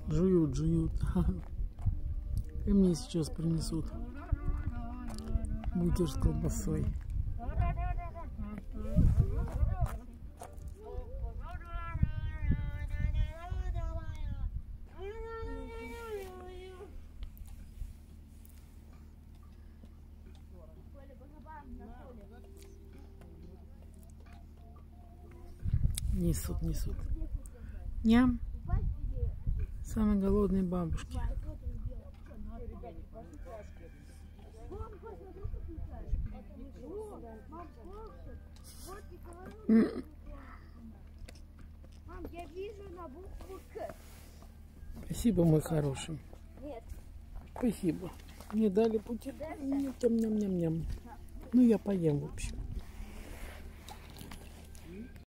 Жуют, жуют. И мне сейчас принесут бутер с колбасой. Несут, несут. Ням. Самые голодные бабушки. Мам, я вижу на букву К. Спасибо, мой хороший. Нет. Спасибо. Мне дали пути. Ням-ням-ням-ням. Ну, я поем, в общем.